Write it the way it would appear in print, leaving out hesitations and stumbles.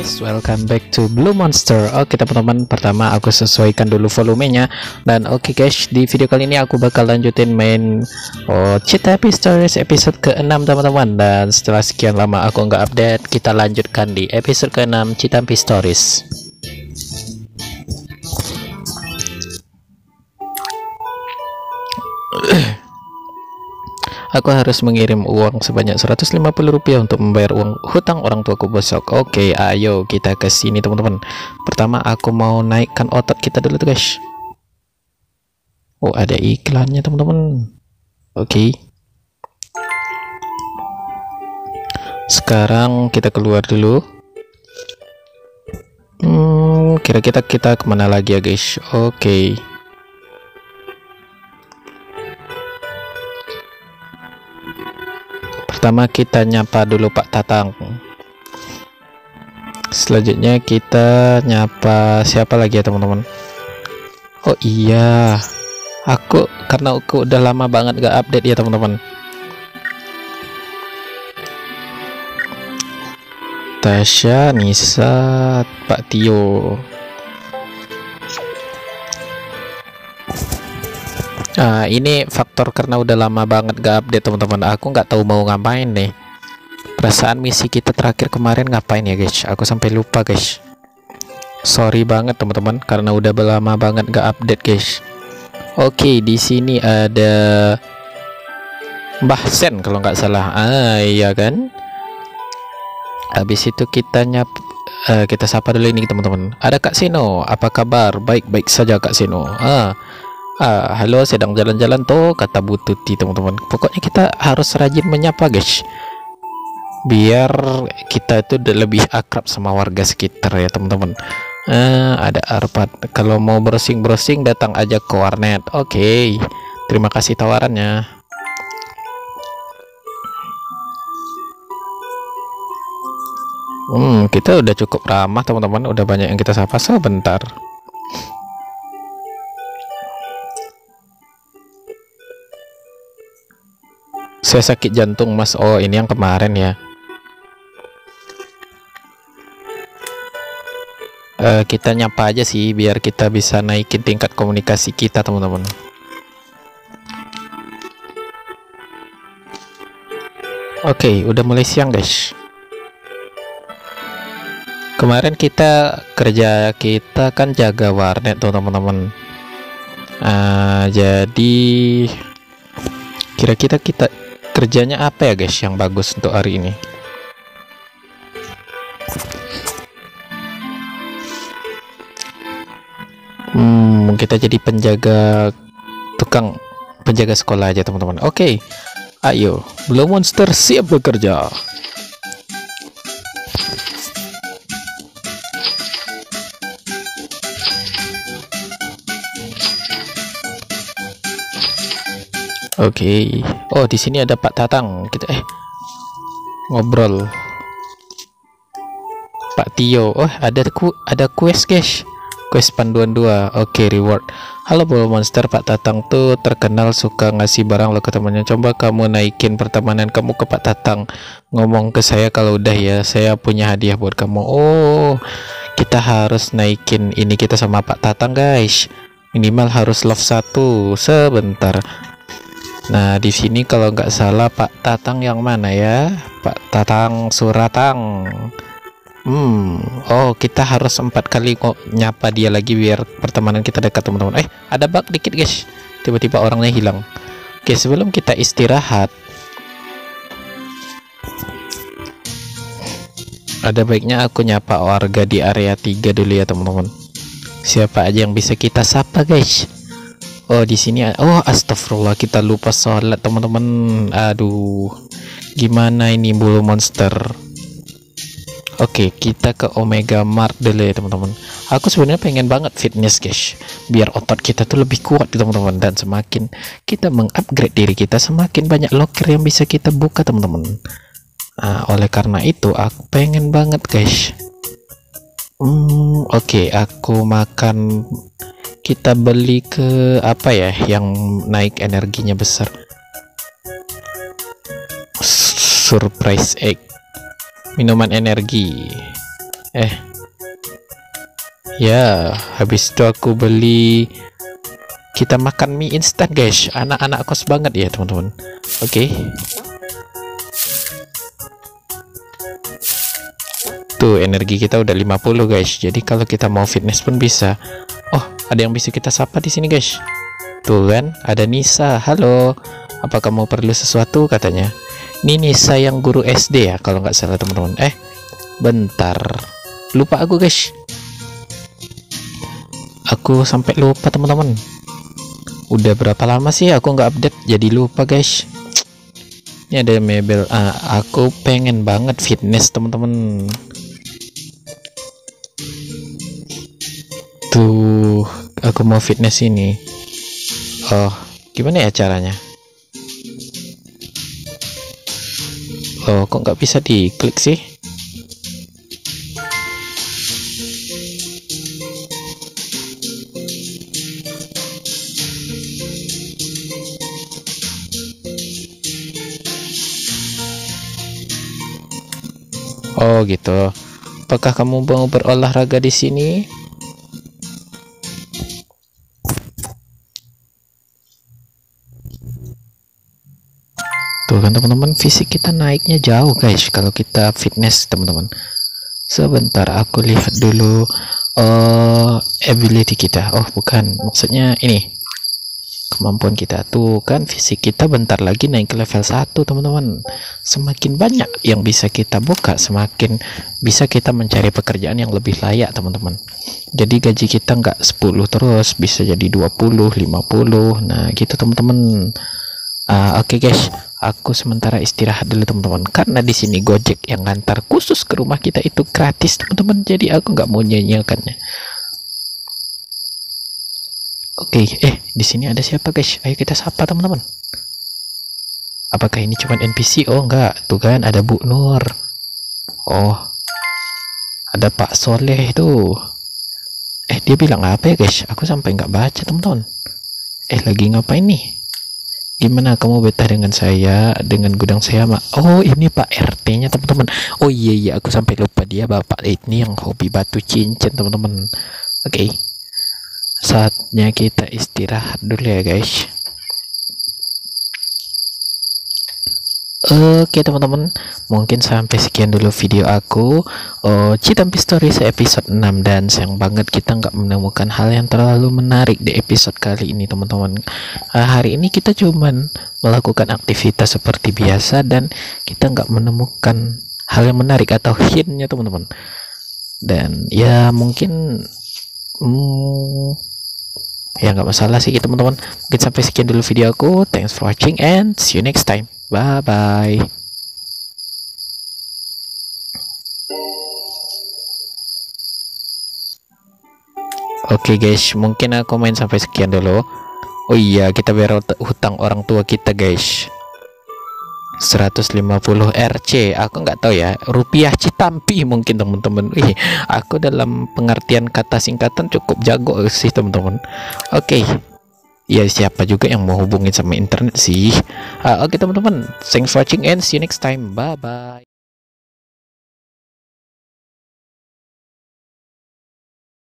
guys, welcome back to Blue Monster. Oke teman-teman, pertama aku sesuaikan dulu volumenya. Dan oke guys, di video kali ini aku bakal lanjutin main Citampi Stories episode ke-6 teman-teman. Dan setelah sekian lama aku nggak update, kita lanjutkan di episode ke-6 Citampi Stories. Aku harus mengirim uang sebanyak 150 rupiah untuk membayar uang hutang orang tuaku besok. Oke, ayo kita ke sini teman-teman. Pertama aku mau naikkan otot kita dulu tuh guys. Oh, ada iklannya teman-teman. Oke. Sekarang kita keluar dulu. Kira-kira kita kemana lagi ya guys? Oke. Pertama kita nyapa dulu Pak Tatang. Selanjutnya kita nyapa siapa lagi ya teman-teman? Oh iya, karena aku udah lama banget gak update ya teman-teman. Tasya, Nisa, Pak Tio. Nah, ini faktor karena udah lama banget gak update teman-teman. Aku nggak tahu mau ngapain nih. Perasaan misi kita terakhir kemarin ngapain ya guys? Aku sampai lupa guys. Sorry banget teman-teman karena udah lama banget gak update guys. Oke, di sini ada Mbah Sen kalau nggak salah. Iya kan? Habis itu kita kita sapa dulu ini teman-teman. Ada Kak Sino, apa kabar? Baik-baik saja Kak Sino. Halo, sedang jalan-jalan tuh, kata Bu Tuti teman-teman. Pokoknya kita harus rajin menyapa guys, biar kita itu lebih akrab sama warga sekitar ya teman-teman. Ada Arfad, kalau mau browsing-browsing datang aja ke warnet. Oke, terima kasih tawarannya. Kita udah cukup ramah teman-teman, udah banyak yang kita sapa. Sebentar. Saya sakit jantung mas. Oh, ini yang kemarin ya. Kita nyapa aja sih biar kita bisa naikin tingkat komunikasi kita teman-teman. Oke, udah mulai siang guys. Kemarin kita kan jaga warnet tuh teman-teman. Jadi kira-kira kita kerjanya apa ya guys yang bagus untuk hari ini? Kita jadi tukang penjaga sekolah aja teman-teman. Oke, ayo Blue Monster siap bekerja. Oke. Oh, di sini ada Pak Tatang. Kita ngobrol. Pak Tio. Oh, ada quest guys. Quest panduan 2. Oke, reward. Halo Blue Monster, Pak Tatang tuh terkenal suka ngasih barang lo ke temannya. Coba kamu naikin pertemanan kamu ke Pak Tatang. Ngomong ke saya kalau udah ya. Saya punya hadiah buat kamu. Oh, kita harus naikin ini kita sama Pak Tatang guys. Minimal harus love 1. Sebentar. Nah, di sini kalau nggak salah Pak Tatang yang mana ya? Pak Tatang Suratang. Oh, kita harus 4 kali kok nyapa dia lagi biar pertemanan kita dekat teman-teman. Ada bug dikit guys. Tiba-tiba orangnya hilang. Oke, sebelum kita istirahat, ada baiknya aku nyapa warga di area 3 dulu ya teman-teman. Siapa aja yang bisa kita sapa guys? Oh, di sini oh astagfirullah, kita lupa sholat teman-teman. Aduh, gimana ini Blue Monster. Oke, kita ke Omega Mart dulu ya teman-teman. Aku sebenarnya pengen banget fitness guys, biar otot kita tuh lebih kuat teman-teman. Dan semakin kita mengupgrade diri kita, semakin banyak locker yang bisa kita buka teman-teman. Oleh karena itu aku pengen banget guys. Oke, aku makan. Kita beli ke apa ya yang naik energinya besar? Surprise egg. minuman energi. Eh, ya, habis itu aku beli, kita makan mie instan guys, anak-anak kos banget ya teman-teman. Oke. Tuh energi kita udah 50 guys, jadi kalau kita mau fitness pun bisa. Oh, ada yang bisa kita sapa di sini guys. Tuh kan, ada Nisa. Halo, apa kamu perlu sesuatu katanya. Ini Nisa yang guru SD ya kalau nggak salah teman-teman. Bentar, lupa aku guys. Aku sampai lupa teman-teman. Udah berapa lama sih aku nggak update, jadi lupa guys. Ini ada mebel. Aku pengen banget fitness teman-teman. Tuh, aku mau fitness ini. Oh, gimana ya caranya? Oh, kok nggak bisa diklik sih? Oh gitu. Apakah kamu mau berolahraga di sini? Tuh kan teman-teman, fisik kita naiknya jauh guys kalau kita fitness teman-teman. Sebentar aku lihat dulu ability kita. Oh bukan, maksudnya ini kemampuan kita. Tuh kan fisik kita bentar lagi naik ke level 1 teman-teman. Semakin banyak yang bisa kita buka, semakin bisa kita mencari pekerjaan yang lebih layak teman-teman. Jadi gaji kita nggak 10 terus, bisa jadi 20, 50. Nah gitu teman-teman. Oke guys, aku sementara istirahat dulu teman-teman, karena di sini Gojek yang ngantar khusus ke rumah kita itu gratis teman-teman, jadi aku nggak mau nyanyiakannya. Oke, di sini ada siapa guys? Ayo kita sapa teman-teman. Apakah ini cuman NPC? Oh enggak, tuh kan ada Bu Nur. Oh, ada Pak Soleh tuh. Dia bilang apa ya guys? Aku sampai nggak baca teman-teman. Lagi ngapain nih? Gimana kamu betah dengan saya, dengan gudang saya mak? Oh ini Pak RT-nya teman-teman. Oh iya aku sampai lupa, dia bapak ini yang hobi batu cincin teman-teman. Oke. Saatnya kita istirahat dulu ya guys. Oke teman-teman, mungkin sampai sekian dulu video aku. Citampi Story episode 6, dan sayang banget kita nggak menemukan hal yang terlalu menarik di episode kali ini teman-teman. Hari ini kita cuman melakukan aktivitas seperti biasa dan kita nggak menemukan hal yang menarik atau hintnya teman-teman. Dan ya mungkin ya nggak masalah sih teman-teman. Mungkin sampai sekian dulu video aku. Thanks for watching and see you next time. Bye bye. Oke guys, mungkin aku main sampai sekian dulu. Oh iya, kita bayar hutang orang tua kita guys, 150 RC. Aku nggak tahu ya, rupiah Citampi mungkin teman-teman. Aku dalam pengertian kata singkatan cukup jago sih teman-teman. Oke. Ya siapa juga yang mau hubungin sama internet sih. Oke teman-teman, thanks for watching and see you next time. Bye bye.